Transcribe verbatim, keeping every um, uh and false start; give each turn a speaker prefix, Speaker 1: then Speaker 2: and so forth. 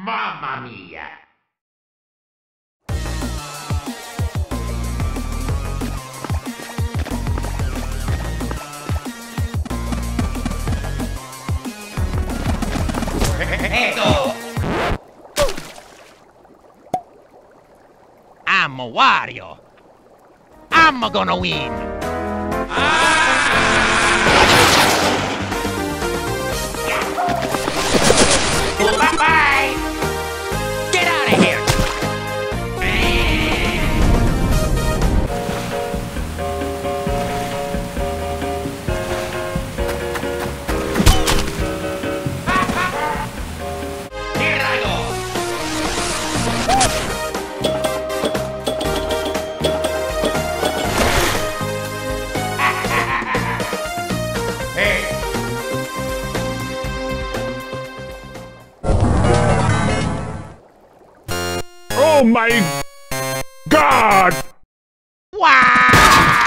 Speaker 1: Mamma mia! Eto!
Speaker 2: I'm Wario. I'm gonna win.
Speaker 1: Bye-bye!
Speaker 2: Get out of here.
Speaker 1: Here I go! Hey!
Speaker 3: Oh my God!
Speaker 2: Wow!